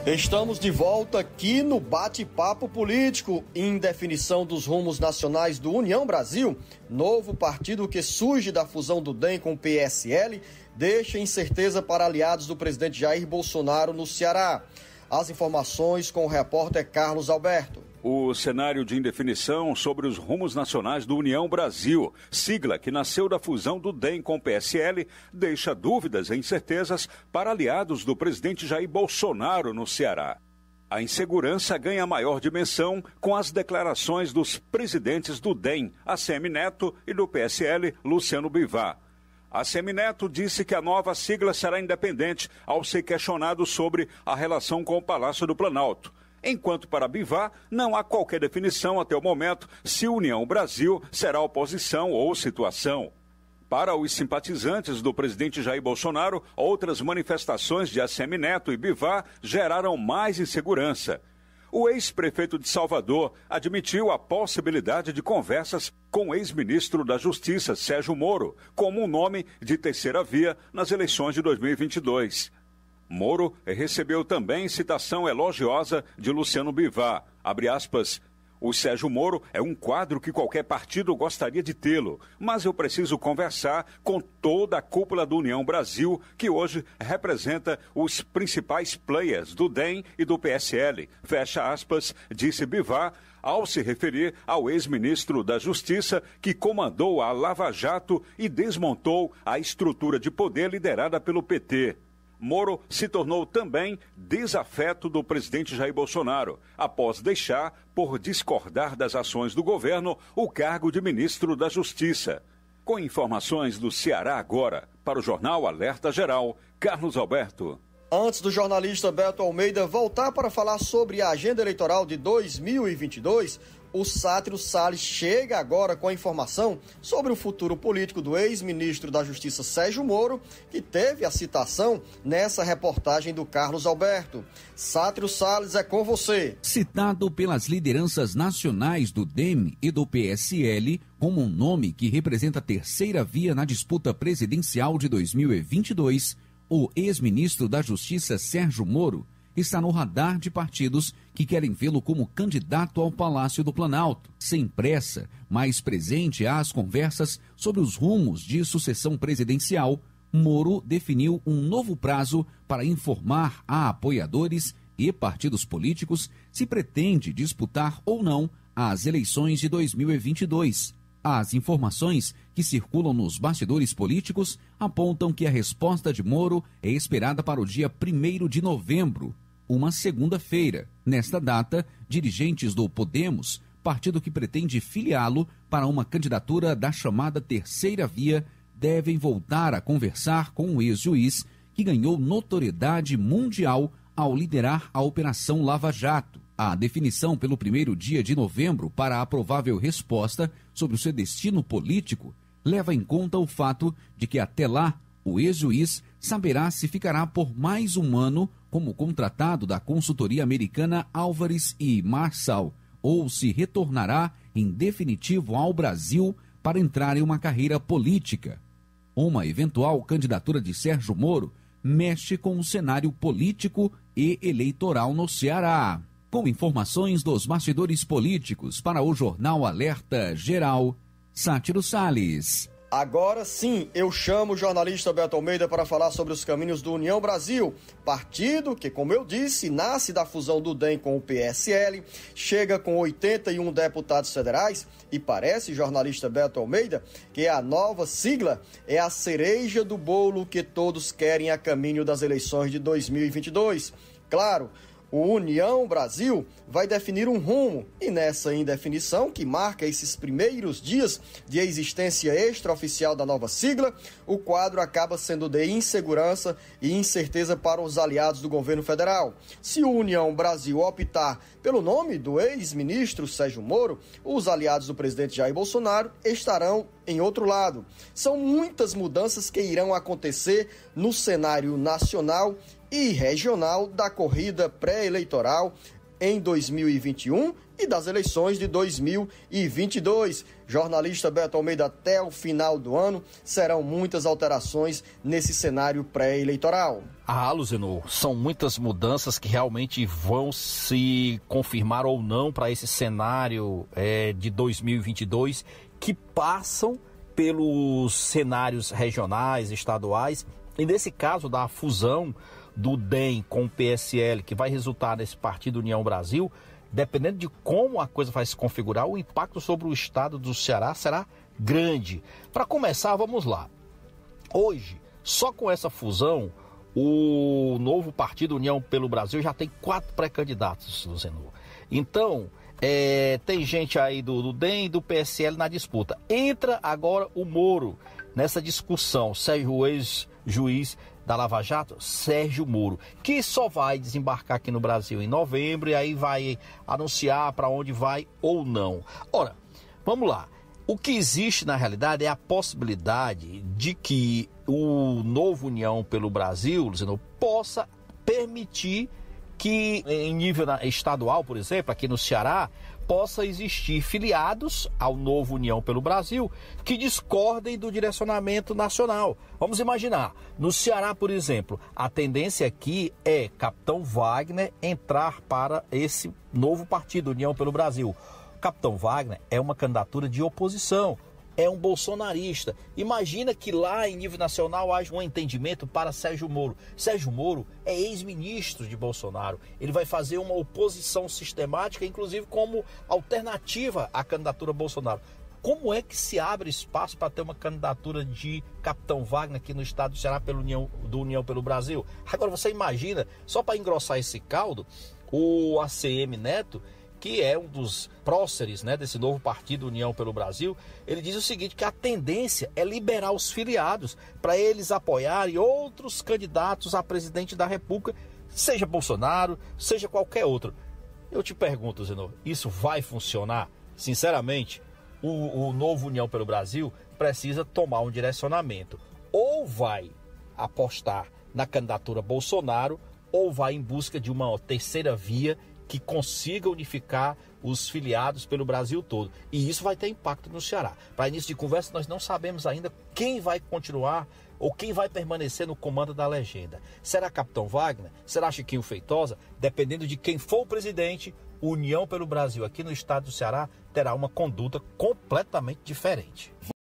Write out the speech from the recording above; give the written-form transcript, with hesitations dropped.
Estamos de volta aqui no Bate-Papo Político. Indefinição dos rumos nacionais do União Brasil, novo partido que surge da fusão do DEM com o PSL, deixa incerteza para aliados do presidente Jair Bolsonaro no Ceará. As informações com o repórter Carlos Alberto. O cenário de indefinição sobre os rumos nacionais do União Brasil, sigla que nasceu da fusão do DEM com o PSL, deixa dúvidas e incertezas para aliados do presidente Jair Bolsonaro no Ceará. A insegurança ganha maior dimensão com as declarações dos presidentes do DEM, ACM Neto, e do PSL, Luciano Bivar. ACM Neto disse que a nova sigla será independente ao ser questionado sobre a relação com o Palácio do Planalto. Enquanto para Bivar, não há qualquer definição até o momento se União Brasil será oposição ou situação. Para os simpatizantes do presidente Jair Bolsonaro, outras manifestações de ACM Neto e Bivar geraram mais insegurança. O ex-prefeito de Salvador admitiu a possibilidade de conversas com o ex-ministro da Justiça, Sérgio Moro, como um nome de terceira via nas eleições de 2022. Moro recebeu também citação elogiosa de Luciano Bivar, abre aspas, o Sérgio Moro é um quadro que qualquer partido gostaria de tê-lo, mas eu preciso conversar com toda a cúpula do União Brasil, que hoje representa os principais players do DEM e do PSL, fecha aspas, disse Bivar, ao se referir ao ex-ministro da Justiça que comandou a Lava Jato e desmontou a estrutura de poder liderada pelo PT. Moro se tornou também desafeto do presidente Jair Bolsonaro, após deixar, por discordar das ações do governo, o cargo de ministro da Justiça. Com informações do Ceará agora, para o Jornal Alerta Geral, Carlos Alberto. Antes do jornalista Beto Almeida voltar para falar sobre a agenda eleitoral de 2022, o Sátiro Salles chega agora com a informação sobre o futuro político do ex-ministro da Justiça Sérgio Moro, que teve a citação nessa reportagem do Carlos Alberto. Sátiro Salles, é com você. Citado pelas lideranças nacionais do DEM e do PSL como um nome que representa a terceira via na disputa presidencial de 2022, o ex-ministro da Justiça Sérgio Moro está no radar de partidos que querem vê-lo como candidato ao Palácio do Planalto. Sem pressa, mas presente às conversas sobre os rumos de sucessão presidencial, Moro definiu um novo prazo para informar a apoiadores e partidos políticos se pretende disputar ou não as eleições de 2022. As informações que circulam nos bastidores políticos apontam que a resposta de Moro é esperada para o dia 1º de novembro, uma segunda-feira. Nesta data, dirigentes do Podemos, partido que pretende filiá-lo para uma candidatura da chamada terceira via, devem voltar a conversar com o ex-juiz que ganhou notoriedade mundial ao liderar a Operação Lava Jato. A definição pelo 1º dia de novembro para a provável resposta sobre o seu destino político leva em conta o fato de que até lá o ex-juiz saberá se ficará por mais um ano como contratado da consultoria americana Álvares e Marçal ou se retornará em definitivo ao Brasil para entrar em uma carreira política. Uma eventual candidatura de Sérgio Moro mexe com o cenário político e eleitoral no Ceará. Com informações dos bastidores políticos para o Jornal Alerta Geral, Sátiro Salles. Agora sim, eu chamo o jornalista Beto Almeida para falar sobre os caminhos do União Brasil, partido que, como eu disse, nasce da fusão do DEM com o PSL, chega com 81 deputados federais e parece, jornalista Beto Almeida, que a nova sigla é a cereja do bolo que todos querem a caminho das eleições de 2022. Claro, o União Brasil vai definir um rumo e nessa indefinição que marca esses primeiros dias de existência extraoficial da nova sigla, o quadro acaba sendo de insegurança e incerteza para os aliados do governo federal. Se o União Brasil optar pelo nome do ex-ministro Sérgio Moro, os aliados do presidente Jair Bolsonaro estarão em outro lado. São muitas mudanças que irão acontecer no cenário nacional e regional da corrida pré-eleitoral em 2021 e das eleições de 2022. Jornalista Beto Almeida, até o final do ano serão muitas alterações nesse cenário pré-eleitoral. Luzenor, são muitas mudanças que realmente vão se confirmar ou não para esse cenário de 2022, que passam pelos cenários regionais, estaduais, e nesse caso da fusão do DEM com o PSL, que vai resultar nesse Partido União Brasil, dependendo de como a coisa vai se configurar, o impacto sobre o estado do Ceará será grande. Para começar, vamos lá. Hoje, só com essa fusão, o novo Partido União pelo Brasil já tem 4 pré-candidatos, Luzenor. Então, tem gente aí do DEM e do PSL na disputa. Entra agora o Moro nessa discussão, Sérgio, ex-juiz da Lava Jato, Sérgio Moro, que só vai desembarcar aqui no Brasil em novembro e aí vai anunciar para onde vai ou não. Ora, vamos lá. O que existe na realidade é a possibilidade de que o novo União pelo Brasil, Luciano, possa permitir que em nível estadual, por exemplo, aqui no Ceará, possa existir filiados ao novo União pelo Brasil que discordem do direcionamento nacional. Vamos imaginar, no Ceará, por exemplo, a tendência aqui é Capitão Wagner entrar para esse novo partido, União pelo Brasil. Capitão Wagner é uma candidatura de oposição, é um bolsonarista. Imagina que lá em nível nacional haja um entendimento para Sérgio Moro. Sérgio Moro é ex-ministro de Bolsonaro. Ele vai fazer uma oposição sistemática, inclusive como alternativa à candidatura Bolsonaro. Como é que se abre espaço para ter uma candidatura de Capitão Wagner aqui no estado do Ceará do União pelo Brasil? Agora você imagina, só para engrossar esse caldo, o ACM Neto, que é um dos próceres, desse novo partido União pelo Brasil, ele diz o seguinte, que a tendência é liberar os filiados para eles apoiarem outros candidatos a presidente da República, seja Bolsonaro, seja qualquer outro. Eu te pergunto, Zenor, isso vai funcionar? Sinceramente, o novo União pelo Brasil precisa tomar um direcionamento. Ou vai apostar na candidatura Bolsonaro, ou vai em busca de uma terceira via que consiga unificar os filiados pelo Brasil todo. E isso vai ter impacto no Ceará. Para início de conversa, nós não sabemos ainda quem vai continuar ou quem vai permanecer no comando da legenda. Será Capitão Wagner? Será Chiquinho Feitosa? Dependendo de quem for o presidente, União pelo Brasil aqui no estado do Ceará terá uma conduta completamente diferente.